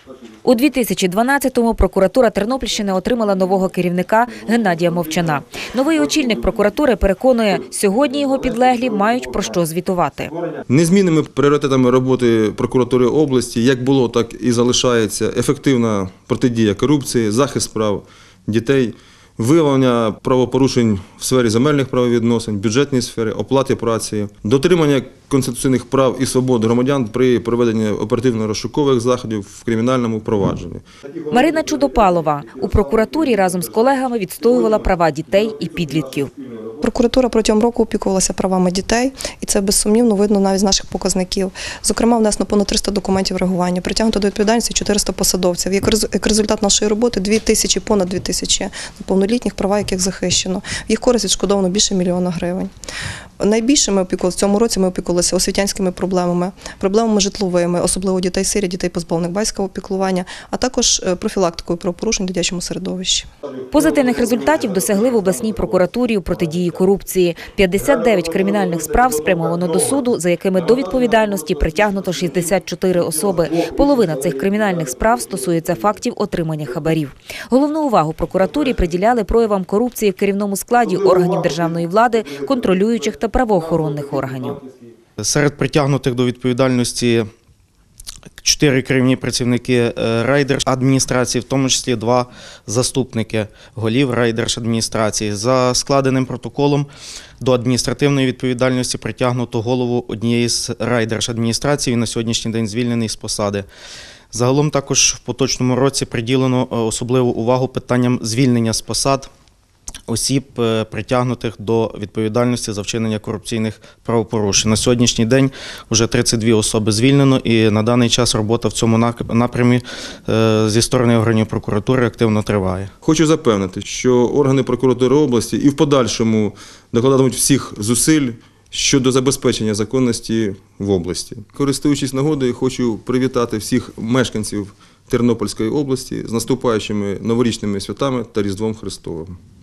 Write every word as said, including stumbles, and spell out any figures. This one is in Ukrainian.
У дві тисячі дванадцятому прокуратура Тернопільщини отримала нового керівника Геннадія Мовчана. Новий очільник прокуратури переконує, сьогодні його підлеглі мають про що звітувати. Незмінними пріоритетами роботи прокуратури області, як було, так і залишається ефективна протидія корупції, захист прав дітей, виявлення правопорушень в сфері земельних правовідносин, бюджетній сфері, оплати праці, дотримання конституційних прав і свобод громадян при проведенні оперативно-розшукових заходів в кримінальному провадженні. Марина Чудопалова у прокуратурі разом з колегами відстоювала права дітей і підлітків. Прокуратура протягом року опікувалася правами дітей, і це безсумнівно видно навіть з наших показників. Зокрема, внесено понад триста документів реагування, притягнуто до відповідальності чотириста посадовців. Як результат нашої роботи дві тисячі, понад дві тисячі неповнолітніх, права яких захищено. В їх користь відшкодовано більше мільйона гривень. Найбільше ми опікувалися, в цьому році ми опікувалися освітянськими проблемами, проблемами житловими, особливо дітей-сиріт, дітей позбавлених батьківського піклування, а також профілактикою правопорушень в дитячому середовищі. Позитивних результатів досягли в обласній прокуратурі у протидії корупції. п'ятдесят дев'ять кримінальних справ спрямовано до суду, за якими до відповідальності притягнуто шістдесят чотири особи. Половина цих кримінальних справ стосується фактів отримання хабарів. Головну увагу прокуратурі приділяли проявам корупції в керівному складі органів державної влади, контролюючих та правоохоронних органів. Серед притягнутих до відповідальності чотири керівні працівники райдержадміністрації, в тому числі два заступники голів райдержадміністрації. За складеним протоколом до адміністративної відповідальності притягнуто голову однієї з райдержадміністрацій, він на сьогоднішній день звільнений з посади. Загалом також в поточному році приділено особливу увагу питанням звільнення з посад осіб, притягнутих до відповідальності за вчинення корупційних правопорушень. На сьогоднішній день вже тридцять дві особи звільнено, і на даний час робота в цьому напрямі зі сторони органів прокуратури активно триває. Хочу запевнити, що органи прокуратури області і в подальшому докладатимуть всіх зусиль щодо забезпечення законності в області. Користуючись нагодою, хочу привітати всіх мешканців Тернопільської області з наступаючими новорічними святами та Різдвом Христовим.